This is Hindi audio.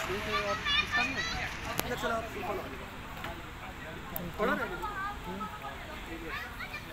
ठीक है आप इसका नहीं है? चलो आप पढ़ो ना।